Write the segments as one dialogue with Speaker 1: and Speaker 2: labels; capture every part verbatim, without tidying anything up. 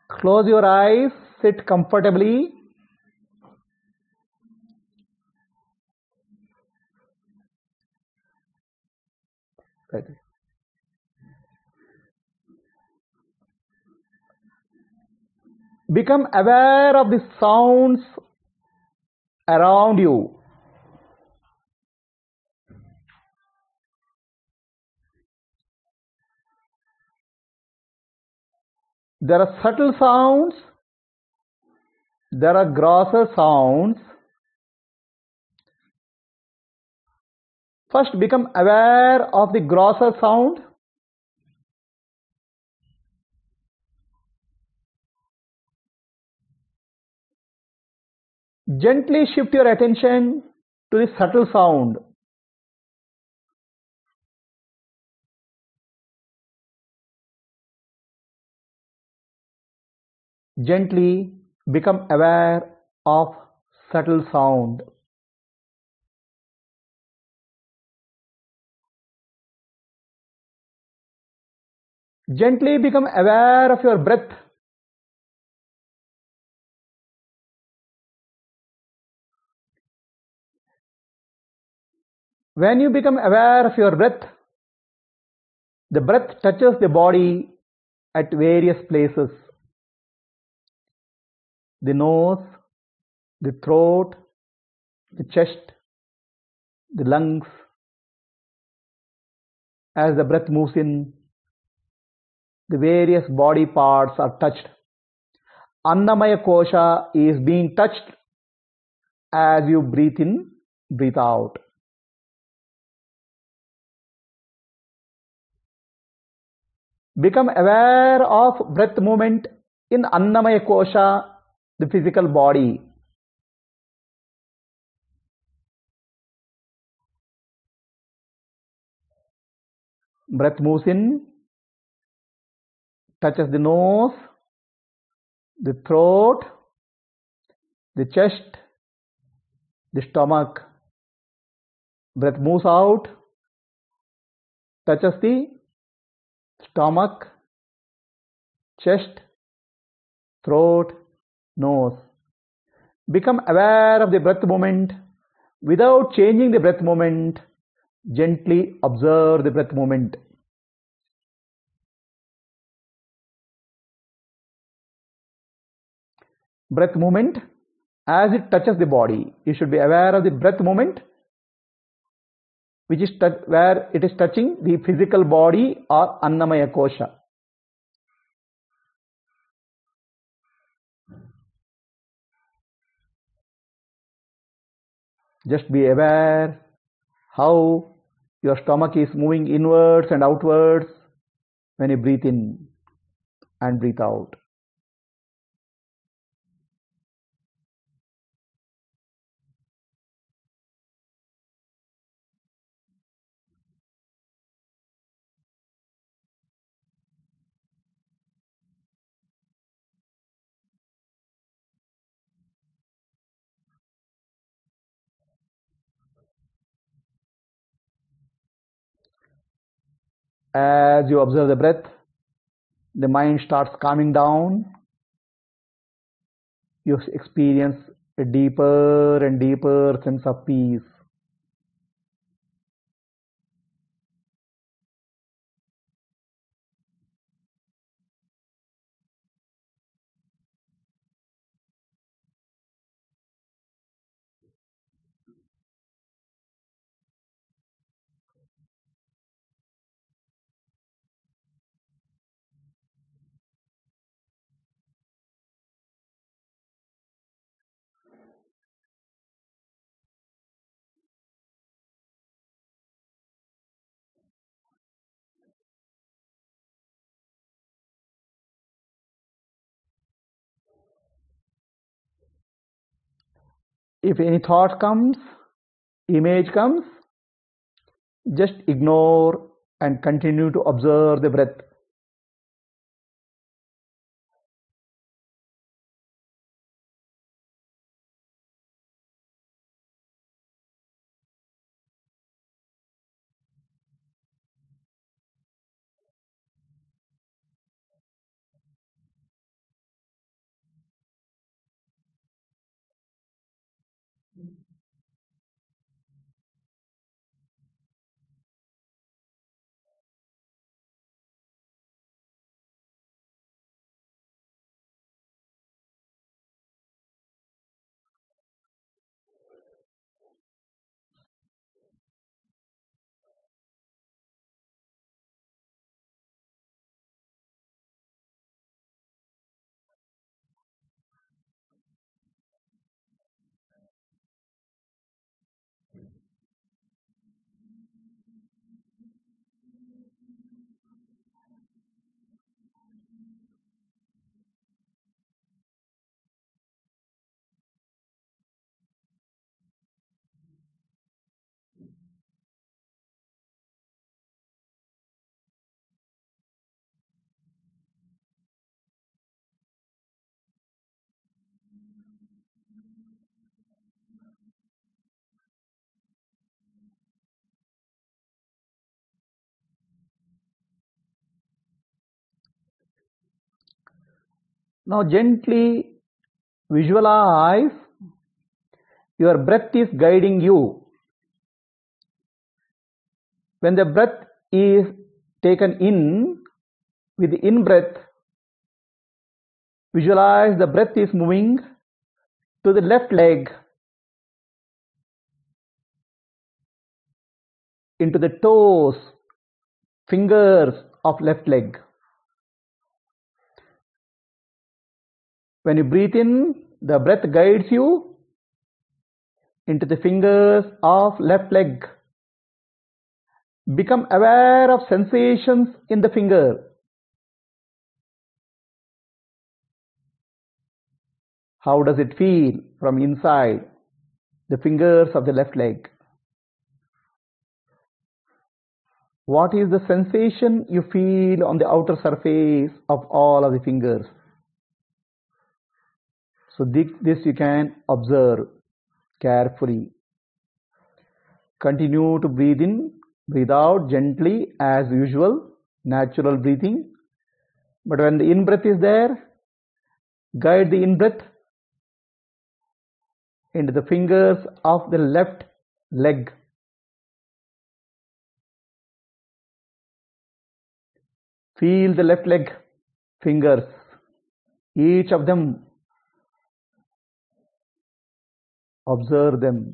Speaker 1: Close your eyes, sit comfortably. Right. Become aware of the sounds around you. There are subtle sounds, there are grosser sounds. First, become aware of the grosser sound. Gently shift your attention to the subtle sound. Gently become aware of subtle sound. Gently become aware of your breath. When you become aware of your breath, the breath touches the body at various places. The nose, the throat, the chest, the lungs. As the breath moves in, the various body parts are touched. Annamaya kosha is being touched as you breathe in, breathe out. Become aware of breath movement in Annamaya kosha, the physical body. Breath moves in, touches the nose, the throat, the chest, the stomach. Breath moves out, touches the stomach, chest, throat, nose. Become aware of the breath movement without changing the breath movement. Gently observe the breath movement. Breath movement as it touches the body. You should be aware of the breath movement which is where it is touching the physical body or Annamaya kosha. Just be aware how your stomach is moving inwards and outwards when you breathe in and breathe out. As you observe the breath, the mind starts calming down. You experience a deeper and deeper sense of peace. If any thought comes, image comes, just ignore and continue to observe the breath. Now gently visualize your breath is guiding you. When the breath is taken in, with the in-breath, visualize the breath is moving to the left leg, into the toes, fingers of left leg. When you breathe in, the breath guides you into the fingers of left leg. Become aware of sensations in the finger. How does it feel from inside the fingers of the left leg? What is the sensation you feel on the outer surface of all of the fingers? So this you can observe carefully. Continue to breathe in, breathe out gently as usual, natural breathing. But when the in-breath is there, guide the in-breath into the fingers of the left leg. Feel the left leg fingers, each of them. Observe them.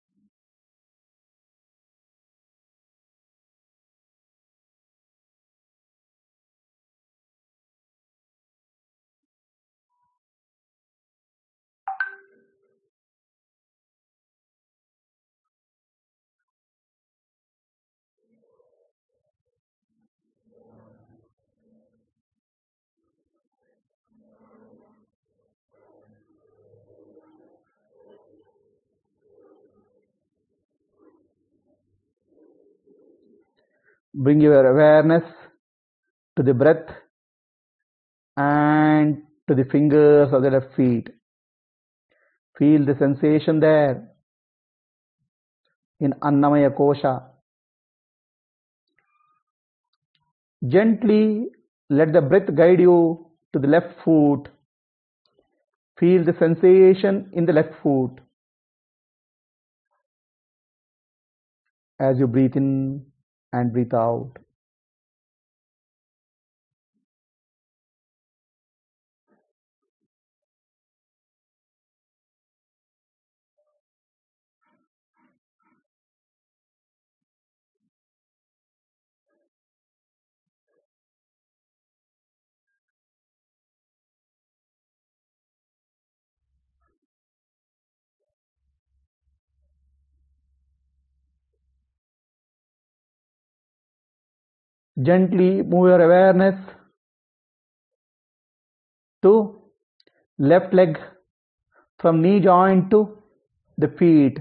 Speaker 1: Bring your awareness to the breath and to the fingers of the left feet. Feel the sensation there in Annamaya Kosha. Gently let the breath guide you to the left foot. Feel the sensation in the left foot as you breathe in and breathe out. Gently move your awareness to left leg, from knee joint to the feet,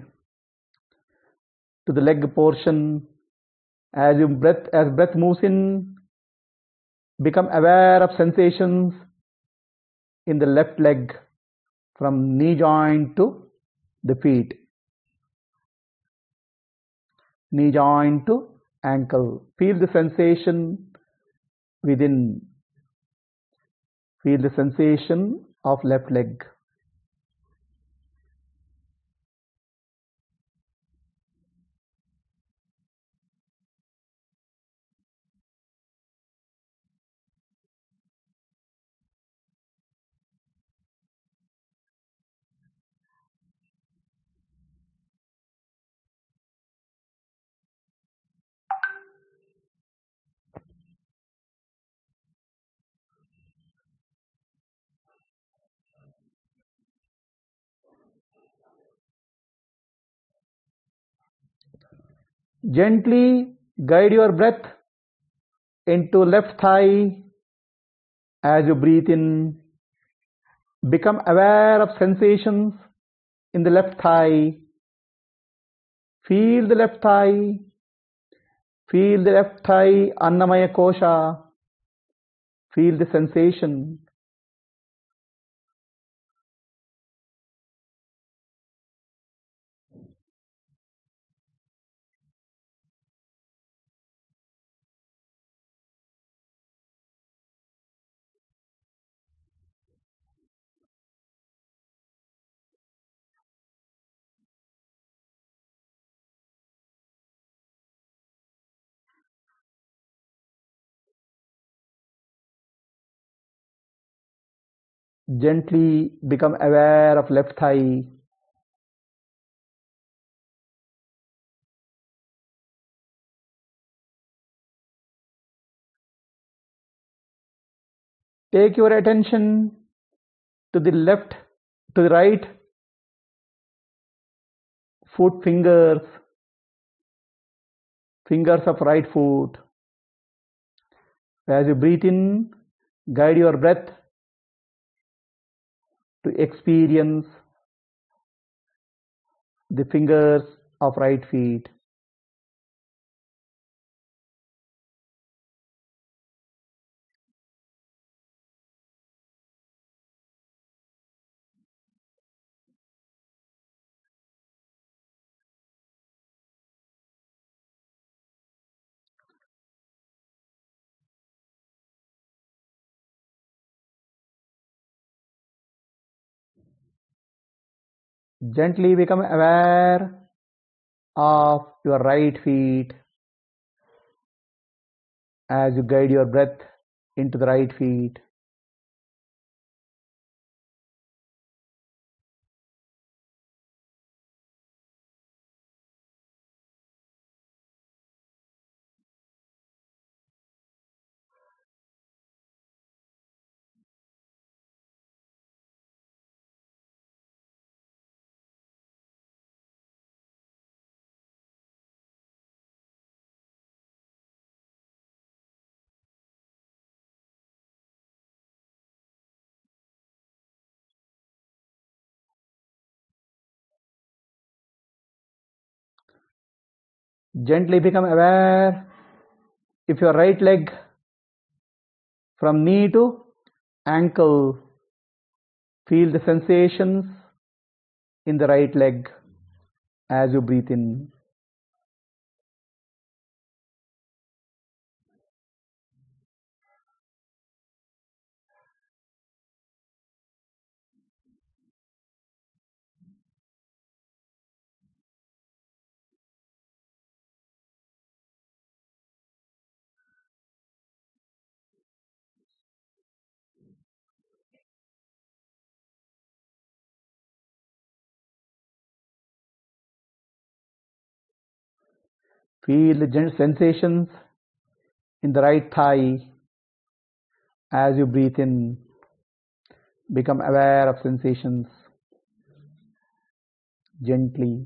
Speaker 1: to the leg portion. As you breath, as breath moves in, become aware of sensations in the left leg, from knee joint to the feet, knee joint to ankle. Feel the sensation within. Feel the sensation of left leg. Gently guide your breath into left thigh as you breathe in. Become aware of sensations in the left thigh. Feel the left thigh. Feel the left thigh, Annamaya Kosha. Feel the sensation. Gently become aware of left thigh. Take your attention to the left, to the right foot fingers, fingers of right foot. As you breathe in, guide your breath to experience the fingers of right feet. Gently become aware of your right feet as you guide your breath into the right feet. Gently become aware if your right leg from knee to ankle. Feel the sensations in the right leg as you breathe in. Feel the gentle sensations in the right thigh as you breathe in. Become aware of sensations gently.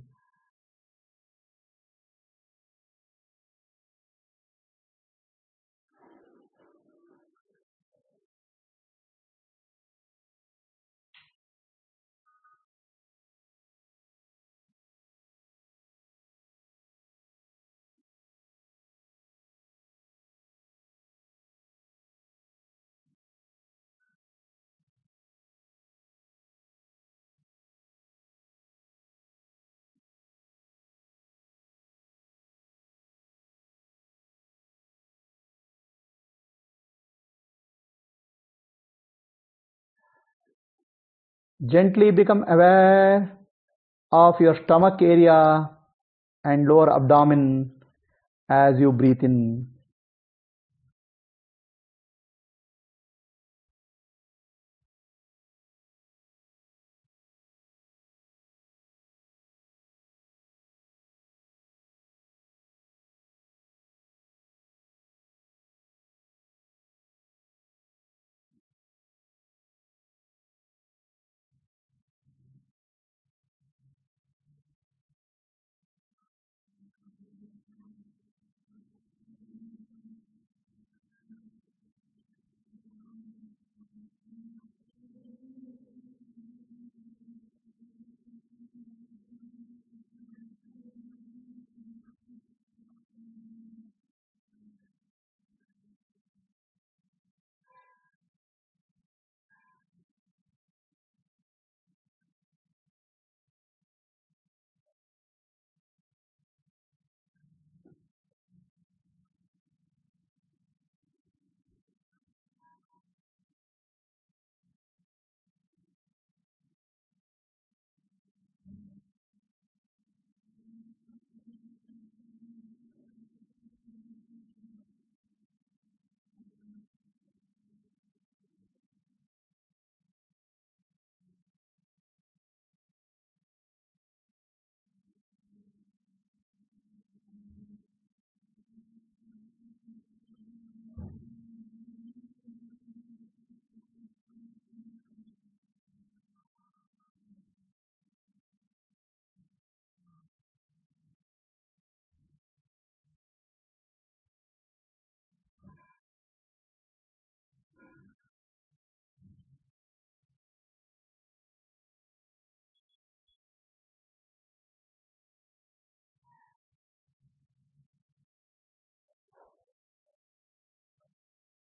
Speaker 1: Gently become aware of your stomach area and lower abdomen as you breathe in.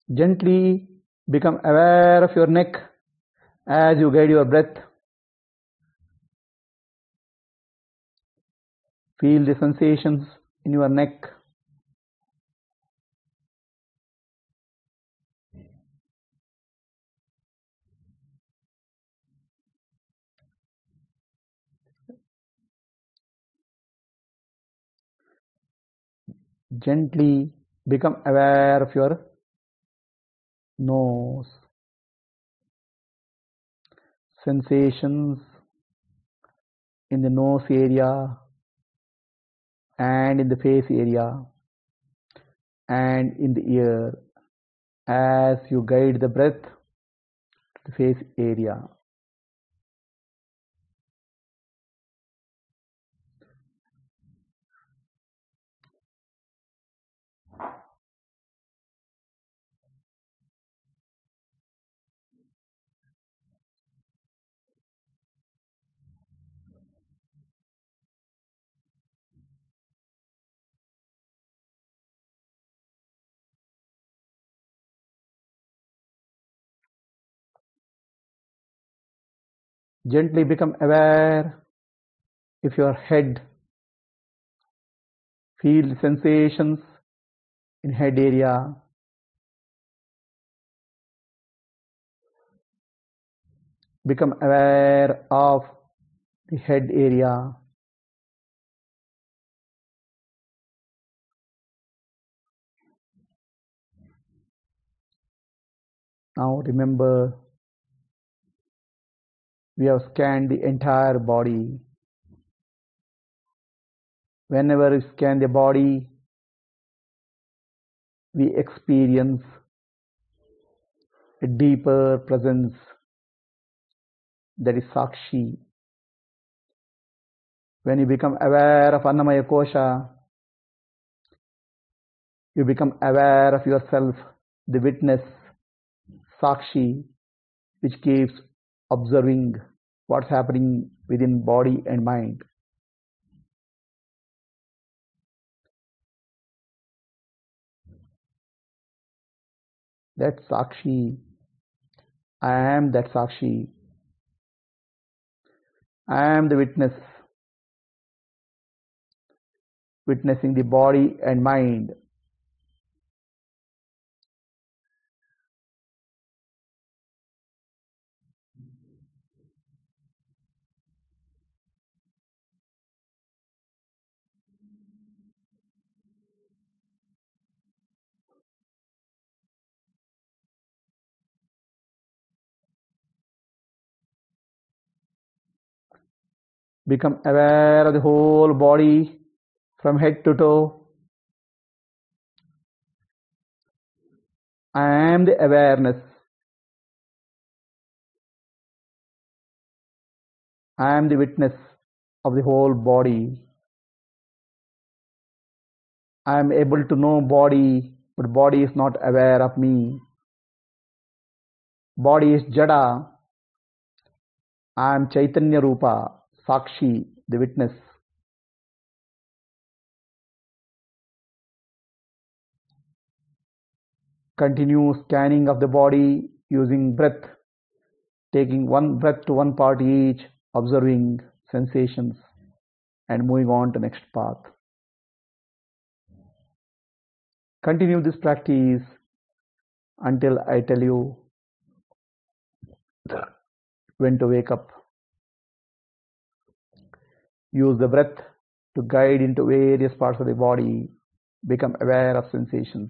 Speaker 1: Gently become aware of your neck as you guide your breath. Feel the sensations in your neck. Gently become aware of your nose. Sensations in the nose area and in the face area and in the ear as you guide the breath to the face area. Gently become aware of your head. Feel the sensations in head area. Become aware of the head area. Now remember, we have scanned the entire body. Whenever we scan the body, we experience a deeper presence, that is Sakshi. When you become aware of Annamaya Kosha, you become aware of yourself, the witness, Sakshi, which keeps observing what's happening within body and mind. That Sakshi, I am that Sakshi. I am the witness, witnessing the body and mind. Become aware of the whole body from head to toe. I am the awareness. I am the witness of the whole body. I am able to know body, but body is not aware of me. Body is Jada. I am Chaitanya Rupa, Sakshi, the witness. Continue scanning of the body using breath, taking one breath to one part each, observing sensations and moving on to next path. Continue this practice until I tell you when to wake up. Use the breath to guide into various parts of the body. Become aware of sensations.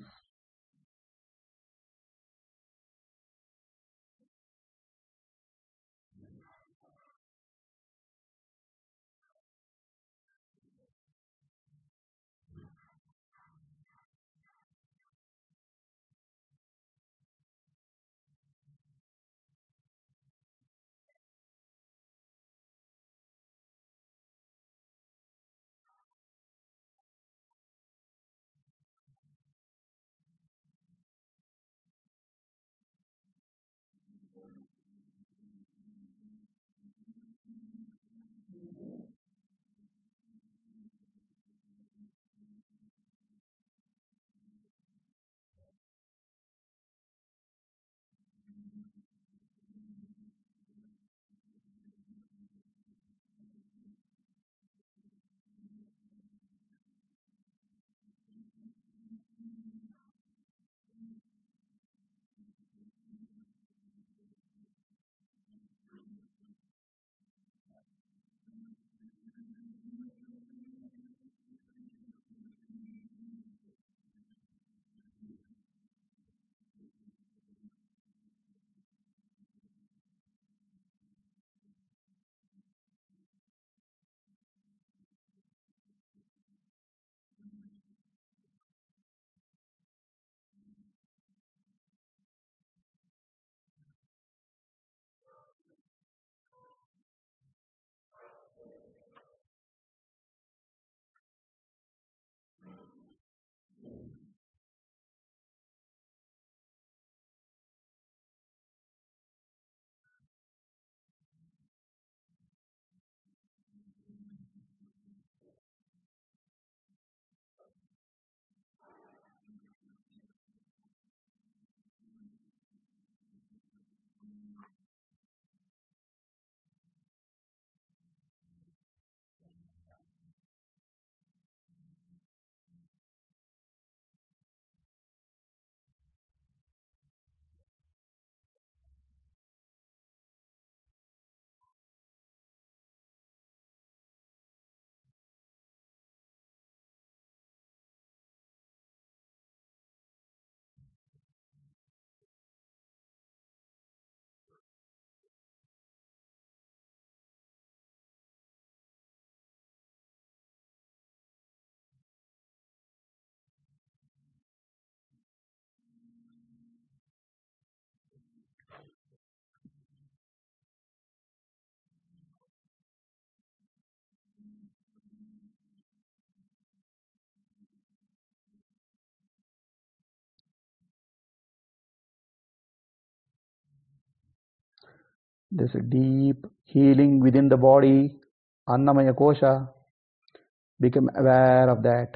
Speaker 1: This deep healing within the body, Annamaya Kosha. Become aware of that.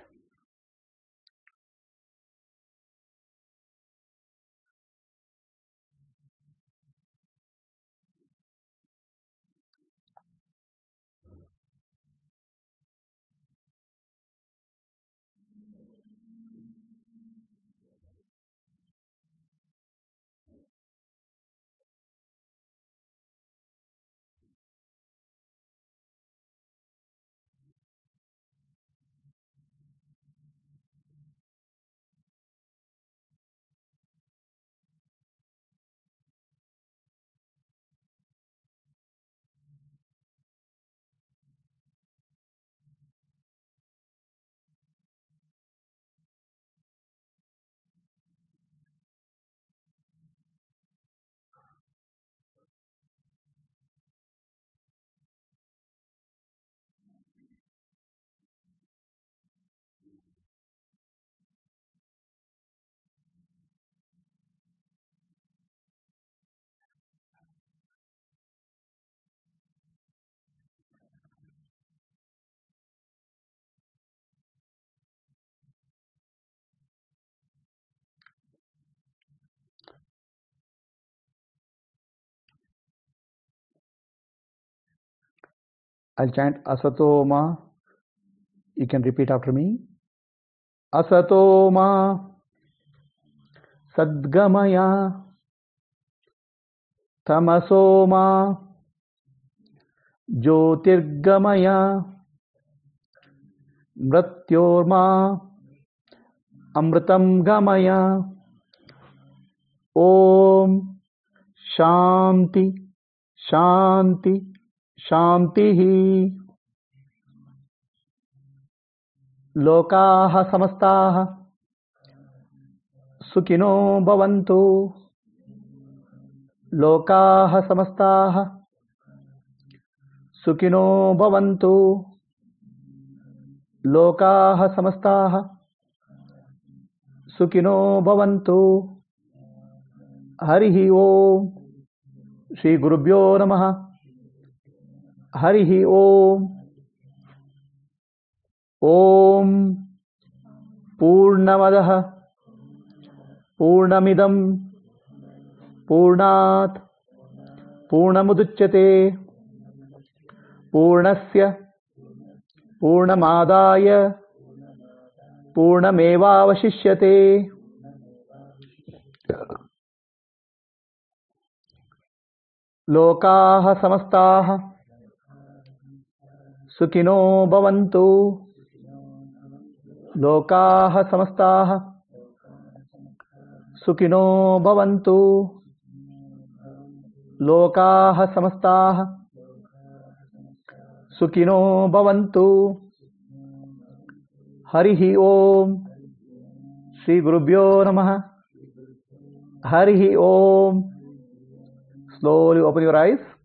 Speaker 1: I'll chant Asatoma. You can repeat after me. Asatoma Sadgamaya Tamasoma Jyotirgamaya Mrityorma Amritam Gamaya. Om Shanti Shanti Shantihi. Lokaha samastaha Sukhino bhavantu. Lokaha samastaha Sukhino bhavantu. Lokaha samastaha Sukhino bhavantu. Harihi Om. Shri Gurubhyo Namaha. Harihi Om. Om Purnamadaha Purnamidam Purnat Purnamuduchyate Purnasya Purnamadaya Purnamevavashishyate. Lokaha samastaha Sukhino bhavantu. Lokaha samastaha Sukhino bhavantu. Lokaha samastaha Sukhino bhavantu. Harihi Om. Shri Gurubhyo Namaha. Harihi Om. Slowly open your eyes.